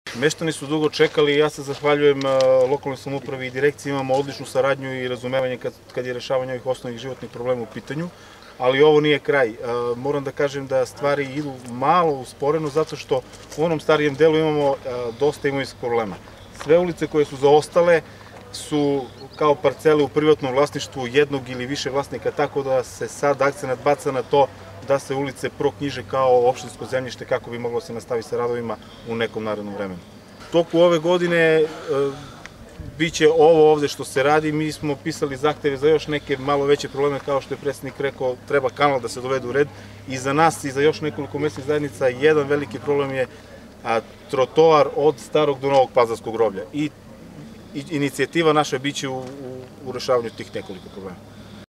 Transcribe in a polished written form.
Meštani su dugo čekali i ja se zahvaljujem lokalnoj samoupravi i direkciji, imamo odličnu saradnju i razumevanje kad je rešavanje ovih osnovnih životnih problema u pitanju, ali ovo nije kraj. Moram da kažem da stvari idu malo usporeno zato što u onom starijem delu imamo dosta imovinskih problema. Sve ulice koje su zaostale su kao parcele u privatnom vlasništvu jednog ili više vlasnika, tako da se sad akcenat baca na to da se ulice proknjiže kao opštinsko zemljište kako bi moglo se nastaviti sa radovima u nekom narednom vremenu. U toku ove godine biće ovo ovde što se radi, mi smo pisali zahteve za još neke malo veće probleme, kao što je predsednik rekao, treba kanal da se dovede u red i za nas i za još nekoliko mesnih zajednica jedan veliki problem je trotoar od Starog do Novog Pazarskog groblja i inicijativa naša biće u rešavanju tih nekoliko problema.